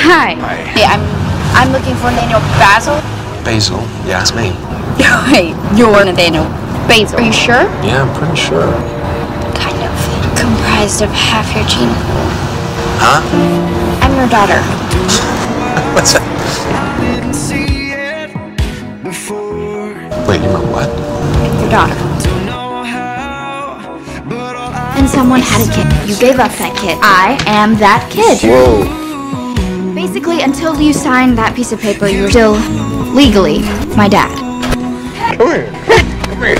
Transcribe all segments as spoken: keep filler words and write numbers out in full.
Hi. Hi. Hey, I'm I'm looking for Nathaniel Basil. Basil? Yeah, it's me. Wait, you're Nathaniel Basil. Are you sure? Yeah, I'm pretty sure. Kind of. Comprised of half your gene pool. Huh? I'm your daughter. What's that? Wait, you're my what? Your daughter. And someone had a kid. You gave up that kid. I am that kid. Whoa. Basically, until you signed that piece of paper, you're still legally my dad. Come here. Come here.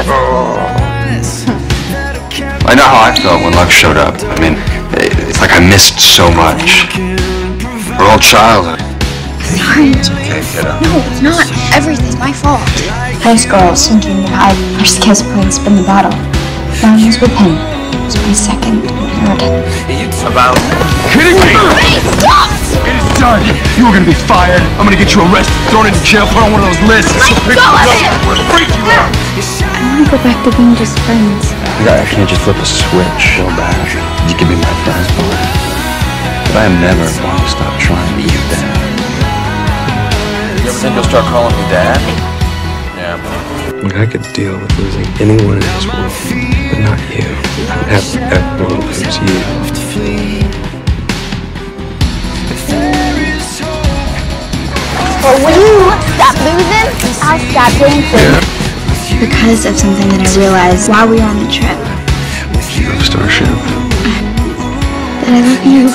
I know how I felt when Lux showed up. I mean, it's like I missed so much. Our whole childhood. Sorry. It's okay, kiddo. No, it's not. Everything's my fault. Most girls thinking that I first kiss point spin the bottle. Mine was with him. It was my second word. About Kidding me? Hey, stop! It is done. You are gonna be fired. I'm gonna get you arrested, thrown into jail, put on one of those lists. Let go of it! What a freak you are! I want to go back to being just friends. I can't just flip a switch. Feel bad. You can be my friend, but I am never going to stop trying to be your dad. You ever think you'll start calling me dad? Yeah. Look, I could deal with losing anyone in this world, but not you. I would have everyone lose you. But when you stop losing, I'll stop dancing. Because of something that I realized while we were on the trip. You love Starship. That I love you.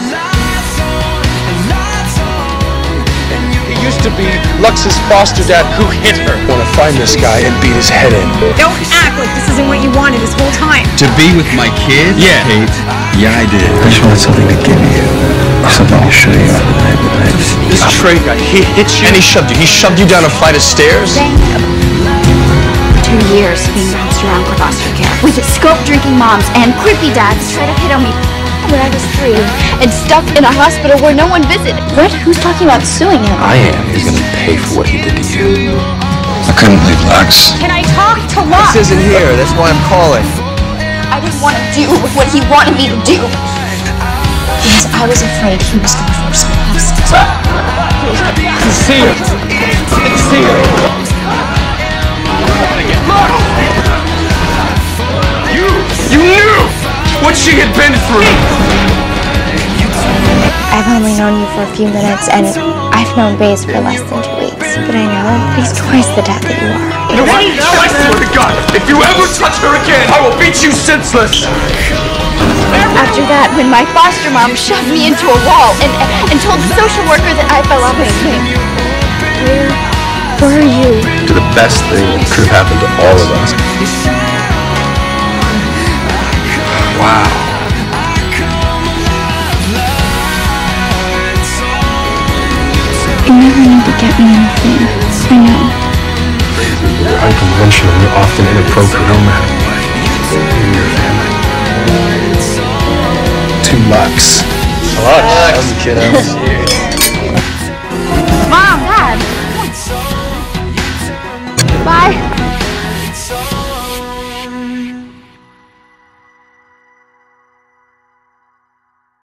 He used to be Lux's foster dad who hit her. I want to find this guy and beat his head in. Don't act like this isn't what you wanted this whole time. To be with my kid? Yeah. Kate. Yeah, I did. I just wanted something to give you. Something to show you after the night that I This Trey guy, he hit you and he shoved you. He shoved you down a flight of stairs? Two years being bounced around for foster care. With scope-drinking moms and creepy dads try to hit on me when I was three. And stuck in a hospital where no one visited. What? Who's talking about suing him? I am. He's gonna pay for what he did to you. I couldn't leave Lux. Can I talk to Lux? This isn't here. That's why I'm calling. I didn't want to do what he wanted me to do. Because I was afraid he was going to force me to have sex. see it. See it. You, you knew what she had been through. I've only known you for a few minutes, and I've known Baze for less than two weeks. But I know he's twice the dad that you are. You know what? I swear to God, if you ever touch her again, I will beat you senseless. After that, when my foster mom shoved me into a wall and, and told the social worker that I fell off a swing. Where were you? To the best thing that could have happened to all of us. Wow. You never need to get me anything. I know. You're unconventional. You're often inappropriate, no matter what. You're your family. Two Lux. Lux. That was a kid.